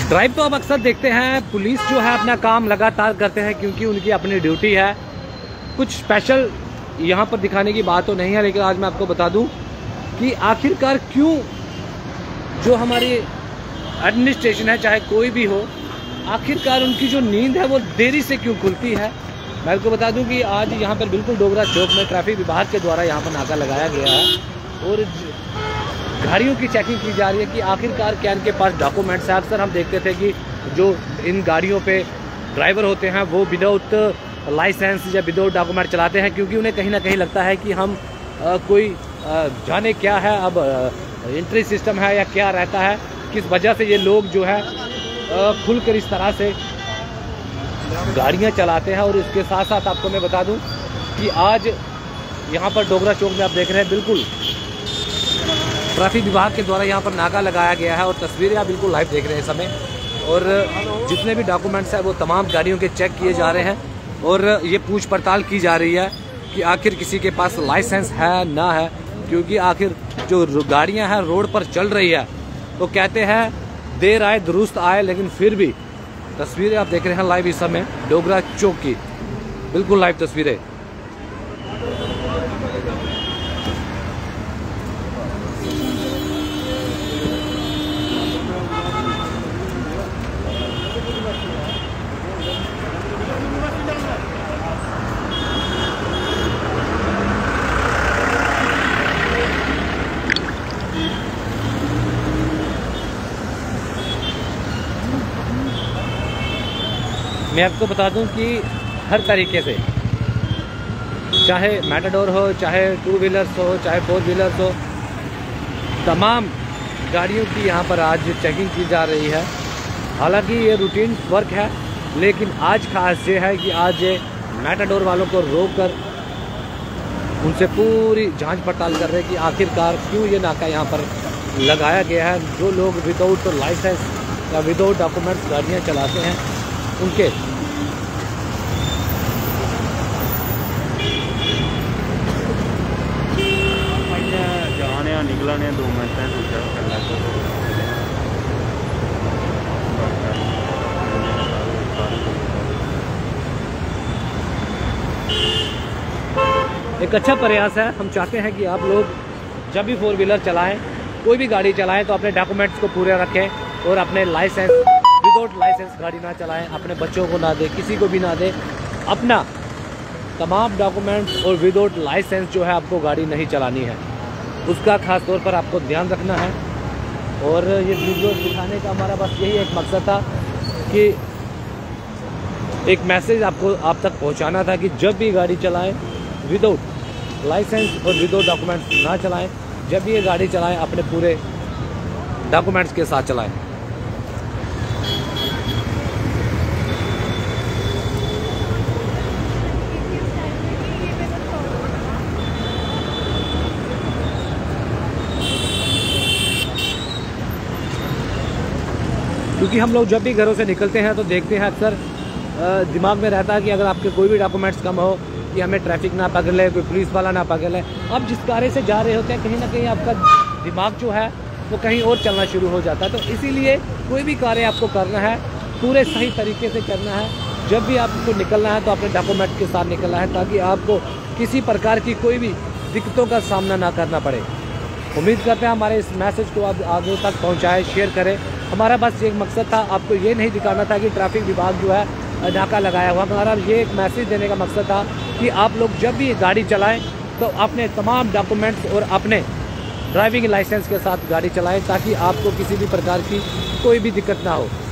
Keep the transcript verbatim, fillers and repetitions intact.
Drive तो अब अक्सर देखते हैं पुलिस जो है अपना काम लगातार करते हैं क्योंकि उनकी अपनी ड्यूटी है। कुछ स्पेशल यहाँ पर दिखाने की बात तो नहीं है, लेकिन आज मैं आपको बता दूं कि आखिरकार क्यों जो हमारी एडमिनिस्ट्रेशन है, चाहे कोई भी हो, आखिरकार उनकी जो नींद है वो देरी से क्यों खुलती है। मैं आपको बता दूं कि आज यहाँ पर बिल्कुल डोगरा चौक में ट्रैफिक विभाग के द्वारा यहाँ पर नाका लगाया गया है और गाड़ियों की चेकिंग की जा रही है कि आखिरकार क्या इनके पास डॉक्यूमेंट्स है। अक्सर हम देखते थे कि जो इन गाड़ियों पे ड्राइवर होते हैं वो विदाउट लाइसेंस या विदाउट डॉक्यूमेंट चलाते हैं क्योंकि उन्हें कहीं ना कहीं लगता है कि हम आ, कोई आ, जाने क्या है, अब एंट्री सिस्टम है या क्या रहता है, किस वजह से ये लोग जो है खुलकर इस तरह से गाड़ियाँ चलाते हैं। और इसके साथ साथ आपको मैं बता दूं कि आज यहाँ पर डोगरा चौक में आप देख रहे हैं बिल्कुल ट्रैफिक विभाग के द्वारा यहाँ पर नाका लगाया गया है और तस्वीरें आप बिल्कुल लाइव देख रहे हैं इस समय। और जितने भी डॉक्यूमेंट्स हैं वो तमाम गाड़ियों के चेक किए जा रहे हैं और ये पूछ पड़ताल की जा रही है कि आखिर किसी के पास लाइसेंस है ना है, क्योंकि आखिर जो गाड़ियाँ हैं रोड पर चल रही है तो कहते हैं देर आए दुरुस्त आए, लेकिन फिर भी तस्वीरें आप देख रहे हैं लाइव इस समय डोगरा चौक की, बिल्कुल लाइव तस्वीरें। मैं आपको बता दूं कि हर तरीके से, चाहे मैटाडोर हो, चाहे टू व्हीलर्स हो, चाहे फोर व्हीलर्स हो, तमाम गाड़ियों की यहाँ पर आज चेकिंग की जा रही है। हालांकि ये रूटीन वर्क है, लेकिन आज खास ये है कि आज ये मैटाडोर वालों को रोककर उनसे पूरी जांच पड़ताल कर रहे हैं कि आखिरकार क्यों ये नाका यहाँ पर लगाया गया है। जो लोग विदाउट लाइसेंस या विदाउट डॉक्यूमेंट्स गाड़ियाँ चलाते हैं उनके जाने निकलने दो मिनट एक अच्छा प्रयास है। हम चाहते हैं कि आप लोग जब भी फोर व्हीलर चलाएं, कोई भी गाड़ी चलाएं, तो अपने डॉक्यूमेंट्स को पूरे रखें और अपने लाइसेंस विदाउट लाइसेंस गाड़ी ना चलाएं, अपने बच्चों को ना दें, किसी को भी ना दें। अपना तमाम डॉक्यूमेंट्स और विदाउट लाइसेंस जो है आपको गाड़ी नहीं चलानी है, उसका खास तौर पर आपको ध्यान रखना है। और ये वीडियो दिखाने का हमारा बस यही एक मकसद था कि एक मैसेज आपको आप तक पहुंचाना था कि जब भी गाड़ी चलाएं विदाउट लाइसेंस और विदाउट डॉक्यूमेंट्स ना चलाएं। जब भी ये गाड़ी चलाएं अपने पूरे डॉक्यूमेंट्स के साथ चलाएं। क्योंकि हम लोग जब भी घरों से निकलते हैं तो देखते हैं अक्सर दिमाग में रहता है कि अगर आपके कोई भी डॉक्यूमेंट्स कम हो कि हमें ट्रैफिक ना पकड़ ले, कोई पुलिस वाला ना पकड़ ले। अब जिस कार्य से जा रहे होते हैं कहीं ना कहीं आपका दिमाग जो है वो कहीं और चलना शुरू हो जाता है। तो इसीलिए कोई भी कार्य आपको करना है पूरे सही तरीके से करना है। जब भी आपको निकलना है तो अपने डॉक्यूमेंट के साथ निकलना है ताकि आपको किसी प्रकार की कोई भी दिक्कतों का सामना ना करना पड़े। उम्मीद करते हैं हमारे इस मैसेज को आप आगे तक पहुँचाएँ, शेयर करें। हमारा बस एक मकसद था, आपको ये नहीं दिखाना था कि ट्रैफिक विभाग जो है नाका लगाया हुआ। हमारा ये एक मैसेज देने का मकसद था कि आप लोग जब भी गाड़ी चलाएं तो अपने तमाम डॉक्यूमेंट्स और अपने ड्राइविंग लाइसेंस के साथ गाड़ी चलाएं ताकि आपको किसी भी प्रकार की कोई भी दिक्कत ना हो।